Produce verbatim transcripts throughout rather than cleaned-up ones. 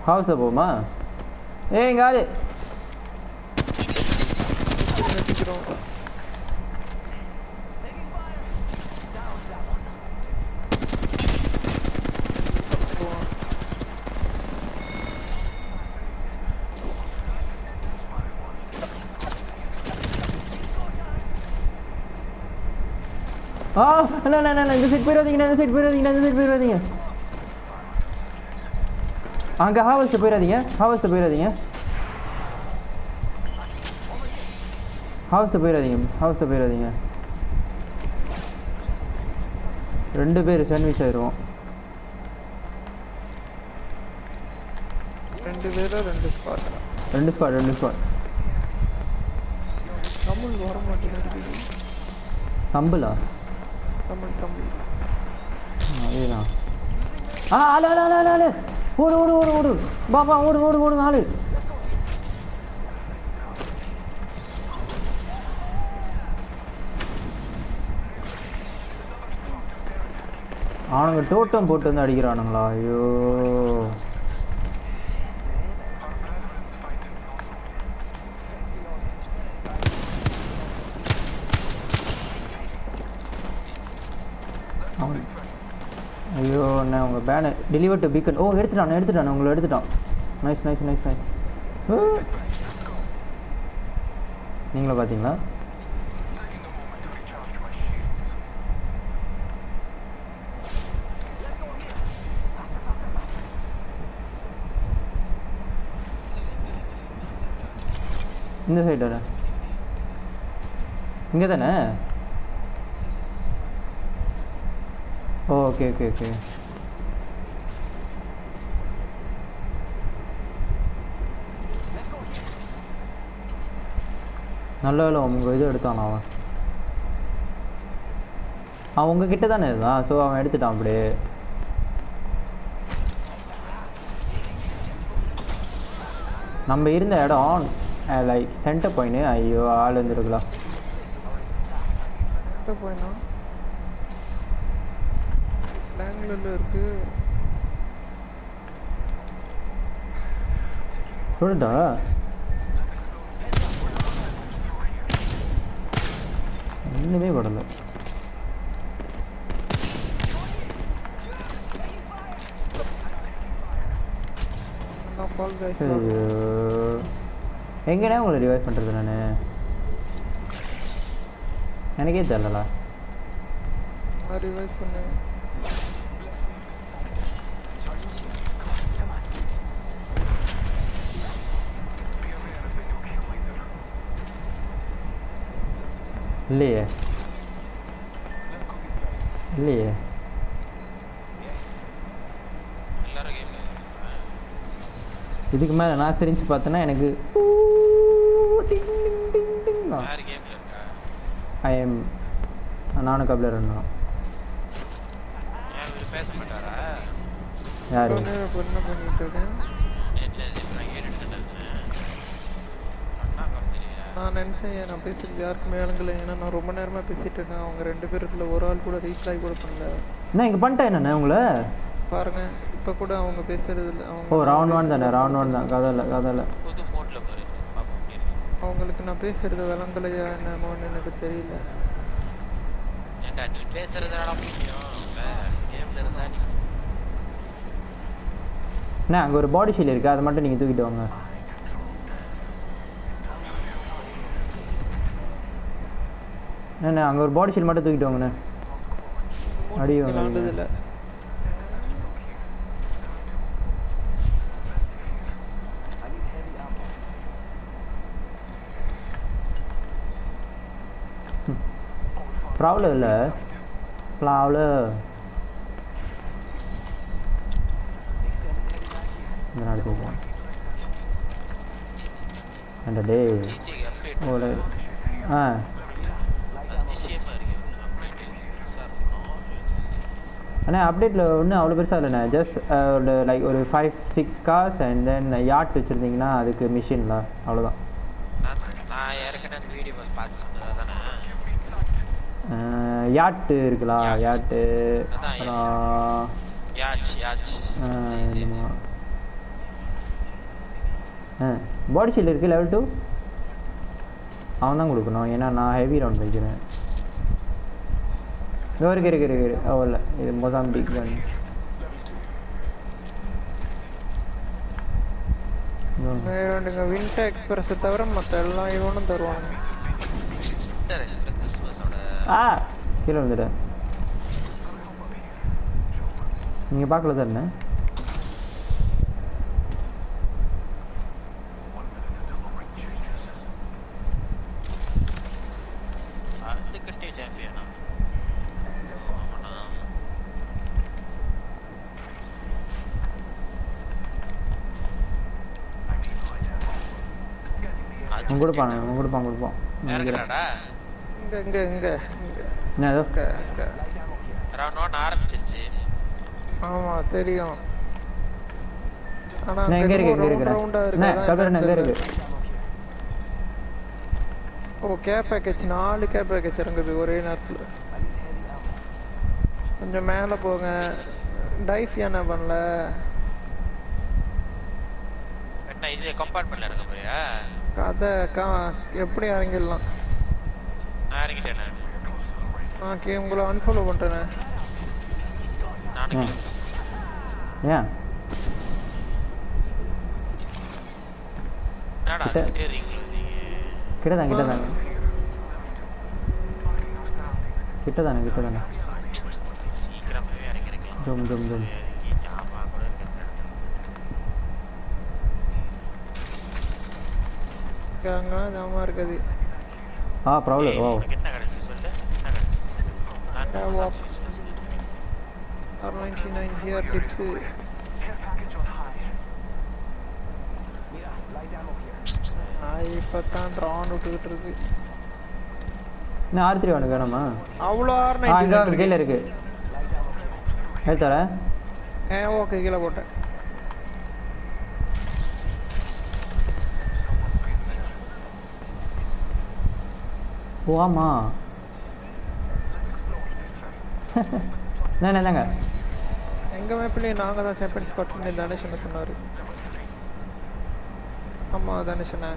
House போமா ஏய் இங்க ஆளு ஆ அண்ணா அண்ணா இந்த சைடு போயிடாதீங்க இந்த சைடு போயிடாதீங்க இந்த சைடு போயிடாதீங்க அங்க ஹாவஸ்ட் போயிடாதீங்க ஹாவஸ்ட் போயிடாதீங்க ஹாவஸ்ட் போயிடாதீங்க ஹாவஸ்ட் போயிடாதீங்க ரெண்டு பேர் சாண்ட்விச் ஆயிடுவோம் ரெண்டு பேரா ரெண்டு ஸ்பாட் ரெண்டு ஸ்பாட் ரெண்டு ஸ்பாட் தமிழ் வர மாட்டேங்குது தமிழா தமிழ் தமிழ் அதேதான் ஆ ஆளு ஆளு ஆளு ஆளு ஓடு ஓடு ஓடு ஓடு பாபா ஓடு ஓடு ஓடு ஆளு அவனுங்க டோட்டம் போட்டு வந்து அடிக்கிறானுங்களா ஐயோ ஐயோ அண்ணா உங்கள் பேனர் டெலிவர் டு பீக்கன் ஓ எடுத்துட்டான் எடுத்துட்டான் உங்களை எடுத்துட்டான் நைஸ் நைஸ் நைஸ் நைஸ் நீங்களும் பார்த்தீங்களா இந்த சைடு இங்கே தானே ஓகே ஓகே ஓகே நல்ல வேலை உங்கள் இது எடுத்தான் அவன் அவன் உங்ககிட்ட தானே இருந்தான் ஸோ அவன் எடுத்துட்டான் அப்படியே நம்ம இருந்த இடம் லைக் சென்டர் பாயிண்ட் ஐயோ ஆள் வந்துருக்கலாம் சென்டர் பாயிண்டா பெங்களூர்ல இருக்கு சொல்லுடா ஒண்ணுமே படல எங்கடா உங்களை ரிவைவ் பண்றது நானு எனக்கே தெரியல ரிவைவ் பண்ணு இல்லையே இல்லையே இதுக்கு மேலே நான் தெரிஞ்சு பார்த்தேன்னா எனக்கு ஐ எம் நானும் கபிலர் இருந்தோம் யாரு நான் நினைச்சேன் நான் பேசுறது யாருக்குமே விளங்கல ஏன்னா நான் ரொம்ப நேரமா பேசிட்டு இருக்கேன் அவங்க ரெண்டு பேருக்குள்ள ஒரு ஆள் கூட ரீப்ளை கூட பண்ணல நான் இங்க பண்ணிட்டேன் என்னண்ணே உங்களை பாருங்க இப்ப கூட அவங்க பேசுறது இல்ல அவங்க ஓ ரவுண்ட் ஒன் தானே ரவுண்ட் ஒன் தான் கதல கதல புது மோட்ல பாரு அவங்களுக்கு நான் பேசுறது விளங்கலையா என்னமோன்னு எனக்கு தெரியல ஏண்டா நீ பேசுறதுடா முக்கியம் கேம்ல இருந்தா நீ அண்ணா அங்க ஒரு பாடி ஷீல் இருக்கு அதை மட்டும் நீங்க தூக்கிட்டு வாங்க அண்ணா அங்க ஒரு பாடி ஷீல் மட்டும் தூக்கிட்டு வாங்கண்ணே அடி விளாண்டதில்ல ப்ராப்ளம் இல்லை ப்ளாவ்லர் இந்த நாள் போவோம் அந்த டே ஓல ஆ அண்ணா அப்டேட்டில் ஒன்றும் அவ்வளோ பெருசாக இல்லைண்ணே ஜஸ்ட் ஒரு லைக் ஒரு five six cars and then யாட் வச்சுருந்தீங்கன்னா அதுக்கு மிஷின்ல அவ்வளோதான் நான் ஏற்கனவே அந்த வீடியோ பார்த்து சொன்னது தானே யாட்டு இருக்கலாம் யாட்டு அப்புறம் யாச் யாச் ஆ பாடி ஷீல்டு இருக்குது லெவல் டூ அவன் தான் கொடுக்கணும் ஏன்னா நான் ஹெவி ரவுண்ட் வைக்கிறேன் இதோ இருக்கு இருக்கு இருக்கு ஓ இல்லை இது மொசாம்பிக் கன் வேணுங்க வின்டர் எக்ஸ்பிரஸை தவிர மற்ற எல்லாம் இவனும் தருவாங்க ஆ கீழே வந்துட்டேன் நீங்கள் பார்க்கல தானே கொடுப்பான் கொடுப்பான் கொடுப்பான் இங்க இங்க இங்க என்ன ஏதோ ரவுண்ட் ஆரம்பிச்சிருச்சு ஆமா தெரியும் ஆனா எங்க இருக்கு எங்க இருக்கு என்ன கபர் எங்க இருக்கு ஓ கேப் பேக்கேஜ் நாலு கேப் பேக்கேஜ் இறங்குது ஒரே நேரத்துல கொஞ்சம் மேல போங்க டைஃப் என்ன பண்ணல என்ன இது கம்பார்ட்மென்ட்ல இருக்க போறியா அத எப்படி இறங்கிடலாம் நான் இறங்கிட்டேனே ஓகே உங்களை அன்ஃபாலோ பண்றேனே நானே ஏன் என்னடா கேரிங்களா நீங்க கிட்ட தான் கிட்ட தான் கிட்ட தான் கிட்ட தான் சீக்கிரமாவே இறங்கிரலாம் ஜம் ஜம் ஜம் ஜாமா கூட இருக்கு அங்க ஜாமா இருக்குது ஆ ப்ராப்ளம் ஓ என்ன கடைசி சொல்லு என்ன கடைசி R ninety-nine here tips I இப்பதான் ரவுண்ட் விட்டுட்டு இருக்கு நான் ஆர் த்ரீ ஒன்று வேணுமா அவ்வளோ R ஆ இங்க ninety-nine கீழே இருக்கு எடுத்தறேன் ஏ ஓகே கீழே போட்டேன் ஓ ஆமா என்ன என்னங்க எங்க மேப்லயே நாங்க தான் செப்பன் ஸ்பாட் பண்ணி தனுஷ் என்ன சொன்னாரு ஆமா தனுஷ் என்ன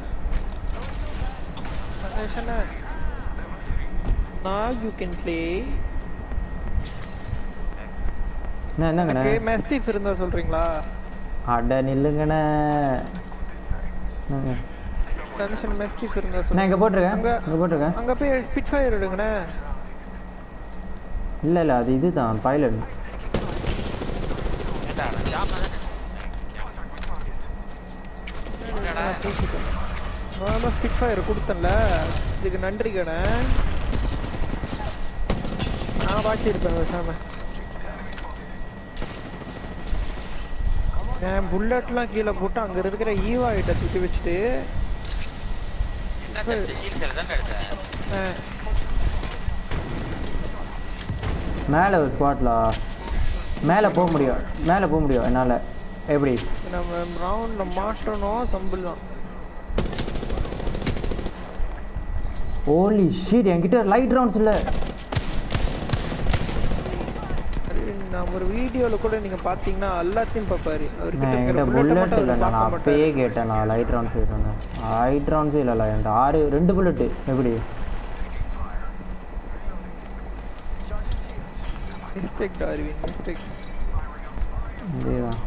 தனுஷ் என்ன now you can play என்ன என்னங்கண்ணே ஓகே மேஸ்டிஃப் இருந்தா சொல்றீங்களா அட நில்லுங்கண்ணே தனுஷ் மேஸ்டிஃப் இருந்தா நான் சொல்லுங்க இங்க போட்டுருக்கேன் இங்க போட்டுருக்கேன் அங்க போய் ஸ்பிட் ஃபயர் எடுங்கண்ணே இல்ல இல்ல அது இதுதான் பைலட் ஏடா ஜாமா என்னடா நான் ஸ்பிட் ஃபயர் கொடுத்தேன்ல இதுக்கு நன்றி கடை நான் வாட்சி இருப்பேன் பேசாம நான் புல்லட்லாம் கீழே போட்டு அங்க இருக்கிற ஈவா ஐட்ட தூக்கி வச்சுட்டு என்ன சீல் செல் தான் எடுத்தேன் மேலே ஒரு ஸ்பாட்ல மேலே போக முடியும் மேலே போக முடியும் என்னால் எப்படி நம்ம ரவுண்டில் மாட்டணும் சம்பிள் தான் ஓலி ஷீட் என்கிட்ட லைட் ரவுண்ட்ஸ் இல்லை நான் ஒரு வீடியோவில் கூட நீங்கள் பார்த்தீங்கன்னா எல்லாத்தையும் பார்ப்பாரு என்கிட்ட புல்லட் இல்லை நான் அப்பயே கேட்டேன் நான் லைட் ரவுண்ட்ஸ் கேட்டேன் லைட் ரவுண்ட்ஸே இல்லைல்ல என்கிட்ட ஆறு ரெண்டு புல்லட்டு எப்படி மிஸ்டேக் டார்வின் மிஸ்டேக் இதேதான்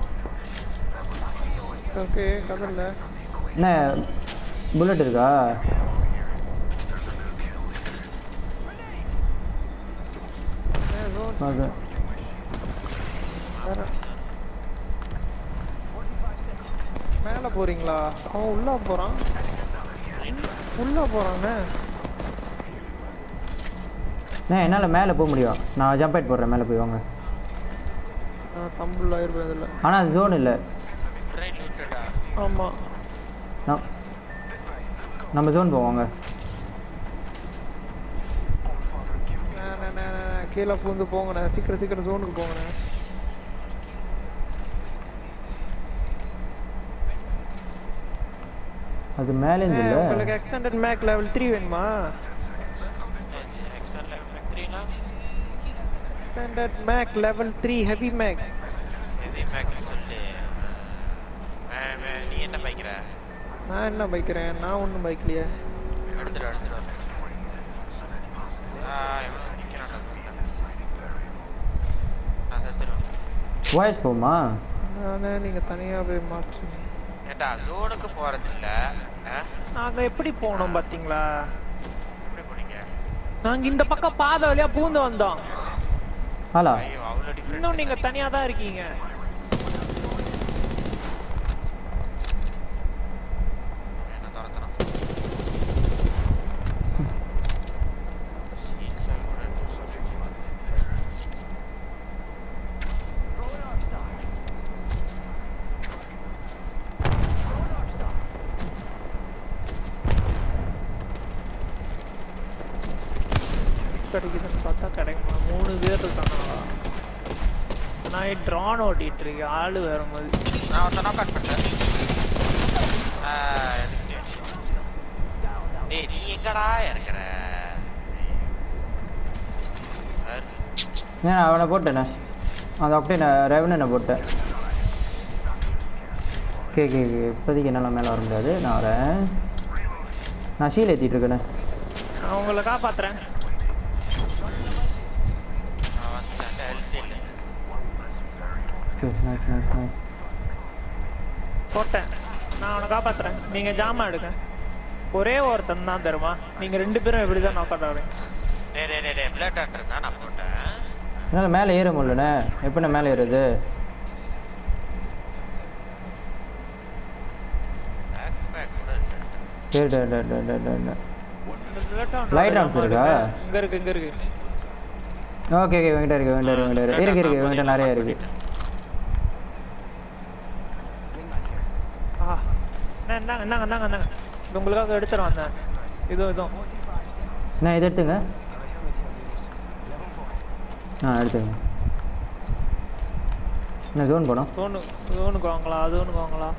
ஓகே கதல்ல என்ன புல்லட் இருக்கா ஓகே மேலே போறீங்களா அவன் உள்ள போறான் உள்ள போறானே நான் என்னால் மேலே போக முடியும் நான் ஜம்ப் ஆயிட்டு போடுறேன் மேலே போய் வாங்க சம்பிள் ஆயிருப்பேன் இதில் ஆனால் அது ஜோன் இல்லை ஆமாம் நம்ம ஜோன் போவாங்க கீழே பூந்து போங்கண்ணே சீக்கிரம் சீக்கிரம் ஜோனுக்கு போங்கண்ணே அது மேலே இருந்து இல்லை உங்களுக்கு எக்ஸ்டெண்டட் மேக் லெவல் த்ரீ வேணுமா extended mag level three heavy mag heavy mag சொல்லி நீ என்ன பைக்கிற நான் என்ன பைக்கிறேன் நான் ஒன்றும் பைக்கலையே எடுத்துட்டு எடுத்துட்டு ஆ எவ்வளோ நிற்கிறான் நான் எடுத்துருவேன் வாய்ஸ் போமா நானே நீங்கள் தனியாக போய் மாற்றுங்க ஏண்டா ஜோனுக்கு போகிறது இல்லை நாங்கள் எப்படி போனோம் பார்த்தீங்களா எப்படி போனீங்க நாங்கள் இந்த பக்கம் பாதை வழியாக பூந்து வந்தோம் ஹலோ ஐயோ அவ்வளோ டிஃப்ரெண்ட் இன்னும் நீங்கள் தனியாக தான் இருக்கீங்க என்ன துரத்துறோம் கிடைக்குதுன்னு பார்த்தா கிடைக்குமா மூணு பேர் இருக்காங்களா நான் ட்ரான் ஓட்டிட்டு இருக்கேன் ஆளு வேற மாதிரி நான் ஒருத்த நாக் அவுட் பண்ணிட்டேன் டேய் நீ எங்கடா இருக்கிற ஏன் அவனை போட்டேண்ணே அது அப்படியே நான் ரெவனை போட்டேன் கே கே இப்போதைக்கு என்னால் மேலே வர முடியாது நான் வரேன் நான் ஷீல் ஏற்றிட்டு இருக்கேண்ணே நான் உங்களை காப்பாத்துறேன் நைஸ் நைஸ் நைஸ் போட்டேன் நான் அவனை காப்பாத்துறேன் நீங்க ஜாமா எடுங்க ஒரே ஒருத்தன் தான் தருமா நீங்க ரெண்டு பேரும் எப்படி தான் நாக் அவுட் ஆகுறீங்க டேய் டேய் டேய் பிளட் ஆட்டர் தான் நான் போட்டேன் என்னால் மேலே ஏற முடியலண்ணே எப்படிண்ணே மேலே ஏறுது டே டே டே டே டே டே லைட் ஆன் இருக்கா இங்க இருக்கு இங்க இருக்கு ஓகே ஓகே வெங்கிட்ட இருக்கு வெங்கிட்ட இருக்கு வெங்கிட்ட இருக்கு இருக்கு வெங்கிட்ட நிறைய இருக்கு ஆ என்னங்க என்னங்க என்னங்க என்னங்க இது உங்களுக்காக எடுத்துட்டு வந்தேன் இதோ இதோ நான் இதை எடுத்துங்க ஆ எடுத்துங்க என்ன ஜோன் போனோம் ஜோனு ஜோனுக்கு வாங்களா ஜோனுக்கு வாங்களா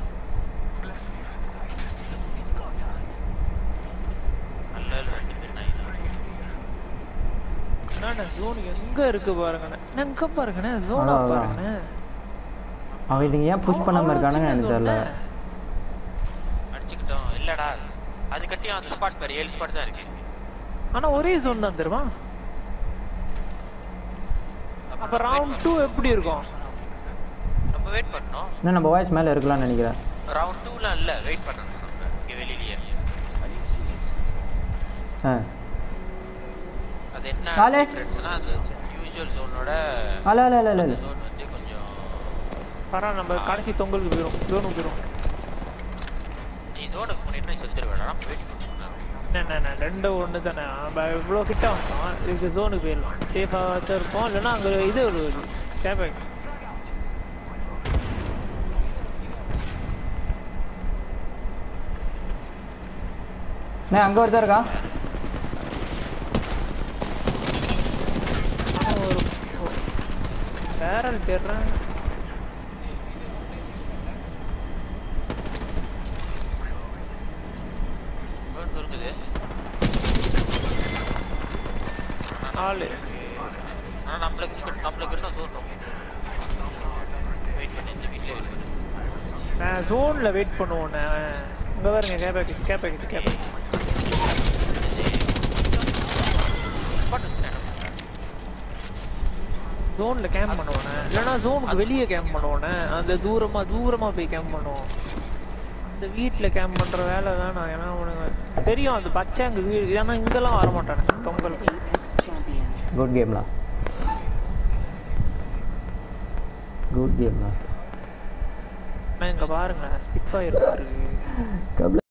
என்னண்ணே ஜோன் எங்க இருக்கு பாருங்கண்ணே எங்க பாருங்கண்ணே ஜோனா பாருங்கண்ணே அவன் இதுங்க ஏன் புஷ் பண்ணாம இருக்கானுங்க எனக்கு தெரியல அடிச்சுக்கிட்டோம் இல்லடா அது கட்டியும் அந்த ஸ்பாட் பாரு ஏழு ஸ்பாட் தான் இருக்கு ஆனா ஒரே ஜோன் தான் தெரியுமா அப்ப ரவுண்ட் டூ எப்படி இருக்கும் நம்ம வெயிட் பண்ணோம் இன்னும் நம்ம வாய்ஸ் மேலே இருக்கலாம்னு நினைக்கிறேன் ரவுண்ட் டூலாம் இல்லை வெயிட் பண்ணணும் நம்ம இங்கே வெளியிலேயே ஆ அது என்ன காலே. டிஃபரன்ஸ்னா அது யூசுவல் ஜோனோட அல்ல அல்ல அல்ல அல்ல ஜோன் வந்து கொஞ்சம் பரா நம்ம கடைசி தொங்கலுக்கு போயிடும் ஜோனுக்கு போயிடும் நீ ஜோனுக்கு முன்னாடி செத்துருவேடா வெயிட் பண்ணணும் என்ன என்ன ரெண்டு ஒன்று தானே நம்ம இவ்வளோ கிட்ட வந்தோம் இதுக்கு ஜோனுக்கு போயிடலாம் சேஃபாக தான் இருப்போம் இல்லைன்னா அங்கே இது ஒரு கேபேக் நான் அங்கே ஒருத்தர் இருக்கா ஒரு பேரல் தேடுறேன் இருக்குது ஆளு ஆனால் நம்மளுக்கு நம்மளுக்கு இருந்தால் ஜோன் வெயிட் பண்ணி இந்த வீட்டில் வெயிட் பண்ணி நான் ஜோனில் வெயிட் பண்ணுவோம் இங்கே பாருங்க கேபேக் கேபேக் கேபேக் ஜோனில் கேம்ப் பண்ணுவோண்ணே இல்லைன்னா ஜோனுக்கு வெளியே கேம்ப் பண்ணுவோண்ணே அந்த தூரமாக தூரமாக போய் கேம்ப் பண்ணுவோம் இந்த வீட்டில் கேம்ப் பண்ணுற வேலை வேணாம் ஏன்னா உனக்கு தெரியும் அது பச்சை அங்கே வீடு ஏன்னா இங்கெல்லாம் வர மாட்டானே பொங்கலுக்கு குட் கேம்லாம் குட் கேம்லாம் நான் இங்கே பாருங்க ஸ்பிட் ஃபயர் இருக்கு